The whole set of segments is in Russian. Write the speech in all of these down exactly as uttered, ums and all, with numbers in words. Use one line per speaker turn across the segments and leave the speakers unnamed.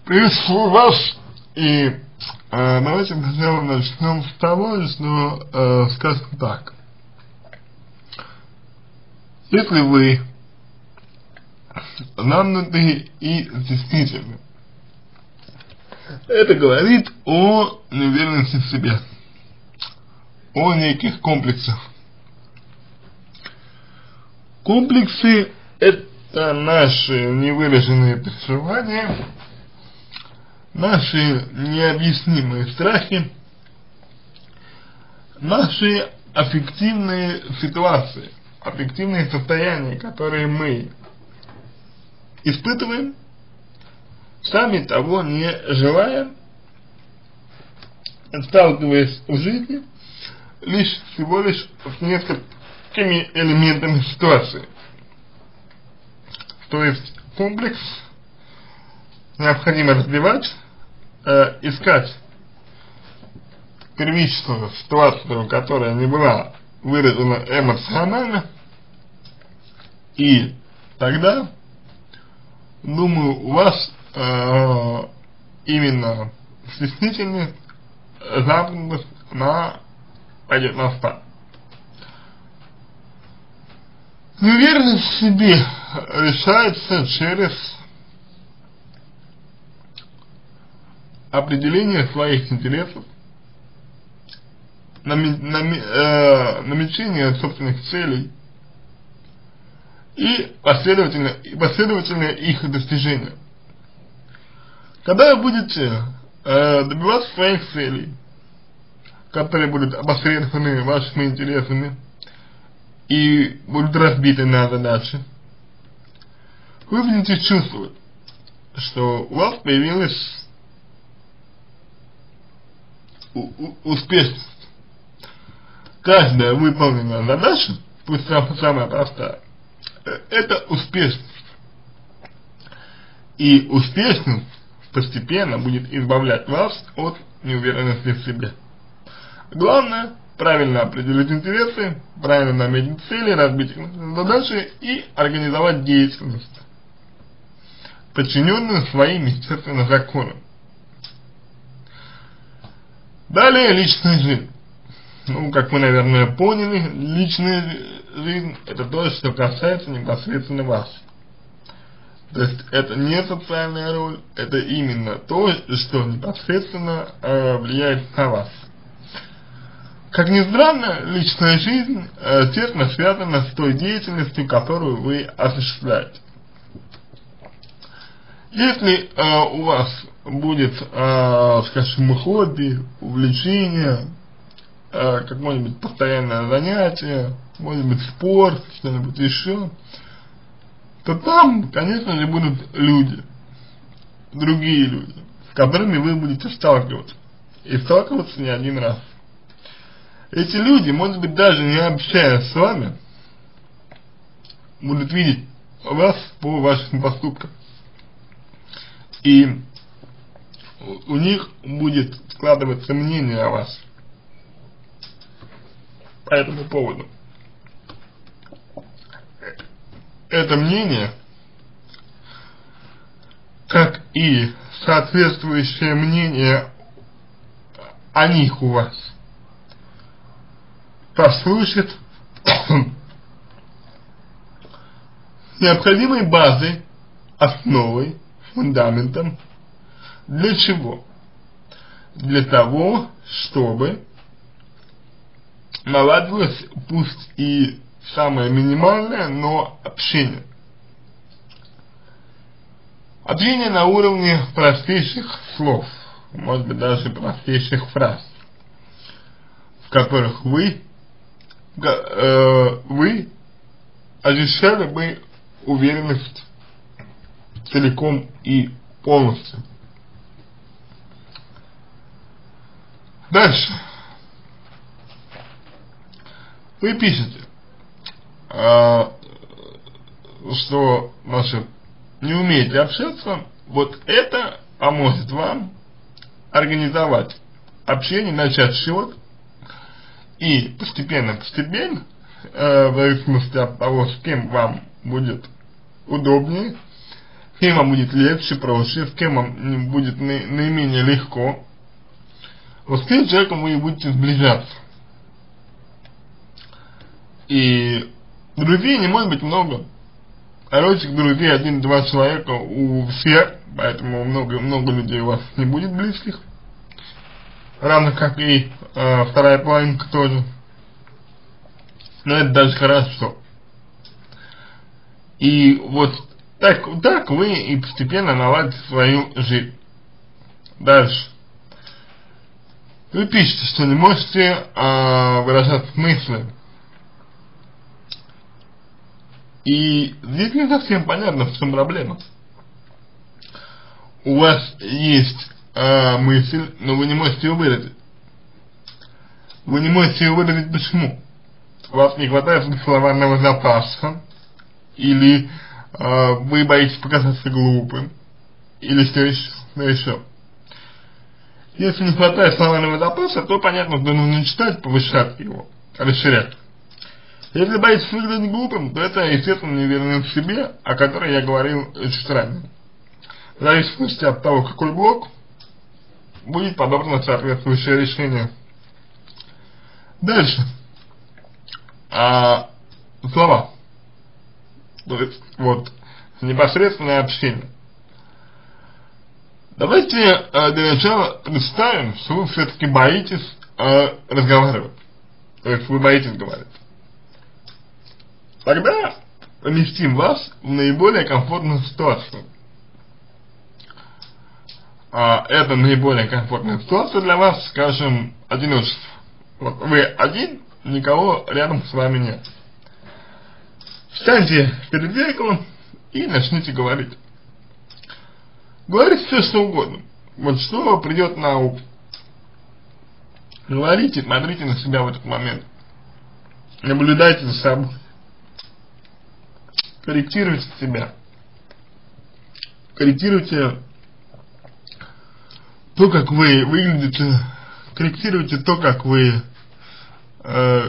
Приветствую вас, и э, давайте начнем с того, что, э, скажем так, если вы замкнуты и стеснительны, это говорит о неуверенности в себе, о неких комплексах. Комплексы — это наши невыраженные переживания, наши необъяснимые страхи, наши аффективные ситуации, аффективные состояния, которые мы испытываем, сами того не желая, сталкиваясь в жизни лишь всего лишь с несколькими элементами ситуации. То есть комплекс необходимо развивать, э, искать первичную ситуацию, которая не была выражена эмоционально, и тогда, думаю, у вас э, именно стеснительность, замкнутость на пойдет на спад. Неуверенность в себе решается через определение своих интересов, нами, нами, э, намечение собственных целей и последовательно, и последовательное их достижение. Когда вы будете э, добиваться своих целей, которые будут обосредованы вашими интересами и будут разбиты на задачи, вы будете чувствовать, что у вас появилась успешность. Каждая выполненная задача, пусть самая простая, это успешность. И успешность постепенно будет избавлять вас от неуверенности в себе. Главное — правильно определить интересы, правильно наметить цели, разбить их на задачи и организовать деятельность, подчиненную своим естественным законам. Далее личная жизнь. Ну, как вы, наверное, поняли, личная жизнь — это то, что касается непосредственно вас. То есть это не социальная роль, это именно то, что непосредственно э, влияет на вас. Как ни странно, личная жизнь э, тесно связана с той деятельностью, которую вы осуществляете. Если э, у вас будет, э, скажем, хобби, увлечение, э, какое-нибудь постоянное занятие, может быть спорт, что-нибудь еще, то там, конечно же, будут люди, другие люди, с которыми вы будете сталкиваться, и сталкиваться не один раз. Эти люди, может быть, даже не общаясь с вами, будут видеть вас по вашим поступкам. И у них будет складываться мнение о вас по этому поводу. Это мнение, как и соответствующее мнение о них у вас, послужит необходимой базой, основой, фундаментом. Для чего? Для того, чтобы наладилось пусть и самое минимальное, но общение. Общение на уровне простейших слов, может быть даже простейших фраз, в которых вы, э, вы ощущали бы уверенность целиком и полностью. Дальше. Вы пишете, э, что, значит, не умеете общаться, вот это поможет вам организовать общение, начать счет, и постепенно-постепенно, э, в зависимости от того, с кем вам будет удобнее, кем вам будет легче, проще, с кем вам будет на, наименее легко. Вот с тем человеком вы и будете сближаться. И друзей не может быть много. Хороших друзей один-два человека у всех, поэтому много, много людей у вас не будет близких. Равно как и э, вторая половинка тоже. Но это даже хорошо. И вот так, так вы и постепенно наладите свою жизнь. Дальше. Вы пишете, что не можете э, выражать мысли. И здесь не совсем понятно, в чем проблема. У вас есть э, мысль, но вы не можете ее выразить. Вы не можете ее выразить почему? У вас не хватает словарного запаса, или э, вы боитесь показаться глупым, или что еще, что еще. Если не хватает словарного запаса, то понятно, что нужно читать, повышать его, расширять. Если боитесь выглядеть глупым, то это, естественно, неуверенность в себе, о которой я говорил чуть ранее. В зависимости от того, какой блок, будет подобрано соответствующее решение. Дальше. А, слова. То есть, вот, непосредственное общение. Давайте а, для начала представим, что вы все-таки боитесь а, разговаривать. То есть, вы боитесь говорить. Тогда поместим вас в наиболее комфортную ситуацию. А, это наиболее комфортная ситуация для вас, скажем, одиночество. Вот вы один, никого рядом с вами нет. Встаньте перед зеркалом и начните говорить. Говорите все, что угодно. Вот что придет на ум. Говорите, смотрите на себя в этот момент. Наблюдайте за собой. Корректируйте себя. Корректируйте то, как вы выглядите. Корректируйте то, как вы э,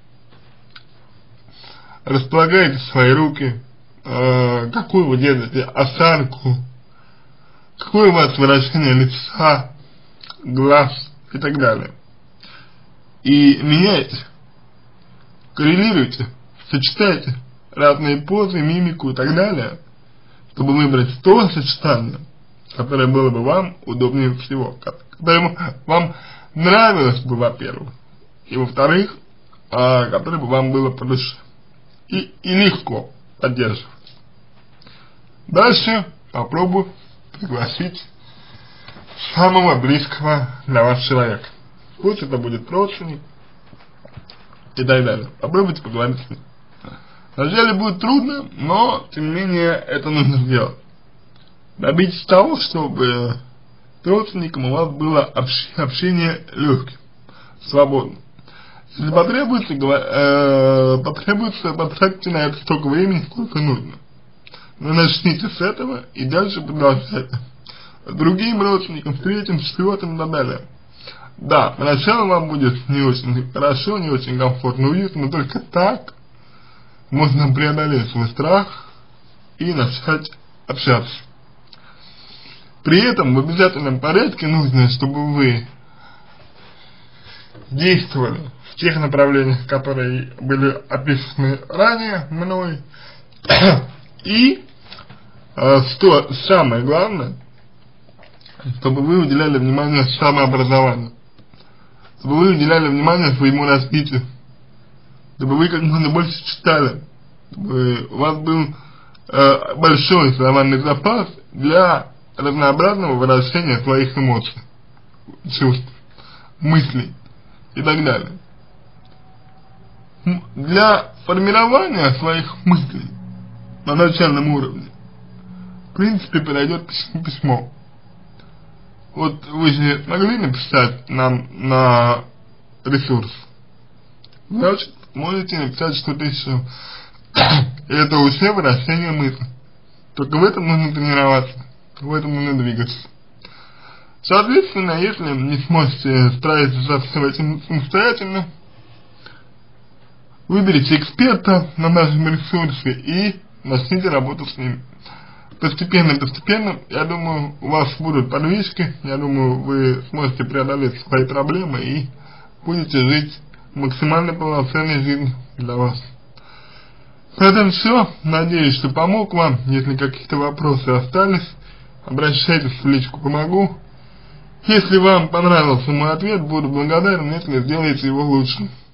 располагаете свои руки, э, какую вы делаете осанку, какое у вас выражение лица, глаз и так далее. И меняйте, коррелируйте, сочетайте разные позы, мимику и так далее, чтобы выбрать то сочетание, которое было бы вам удобнее всего, которое вам нравилось бы, во-первых, и во-вторых, а, которое бы вам было по душе и, и легко поддерживать. Дальше попробую пригласить самого близкого для вас человека. Пусть это будет родственник и так далее. Попробуйте поговорить с ним. Вначале будет трудно, но тем не менее это нужно сделать. Добейтесь того, чтобы с родственником у вас было общ общение легким, свободным. Если потребуется, э, потребуется, потратьте на это столько времени, сколько нужно. Но начните с этого и дальше продолжайте. Другим родственникам, третьим, четвертым и так далее. Да, поначалу вам будет не очень хорошо, не очень комфортно, уютно, но только так можно преодолеть свой страх и начать общаться. При этом в обязательном порядке нужно, чтобы вы действовали в тех направлениях, которые были описаны ранее мной. И э, что самое главное, чтобы вы уделяли внимание самообразованию, чтобы вы уделяли внимание своему развитию, чтобы вы как можно больше читали, чтобы у вас был э, большой словарный запас для разнообразного выражения своих эмоций, чувств, мыслей и так далее. Для формирования своих мыслей на начальном уровне, в принципе, подойдет письмо. Вот вы же могли написать нам на ресурс, значит, можете написать что-то еще. Это уже выражение мысли. Только в этом нужно тренироваться, в этом нужно двигаться. Соответственно, если не сможете справиться со этим самостоятельно, выберите эксперта на нашем ресурсе и начните работу с ним. постепенно-постепенно, я думаю, у вас будут подвижки, я думаю, вы сможете преодолеть свои проблемы и будете жить максимально полноценной жизнью для вас. Поэтому все, надеюсь, что помог вам. Если какие-то вопросы остались, обращайтесь в личку, помогу. Если вам понравился мой ответ, буду благодарен, если сделаете его лучше.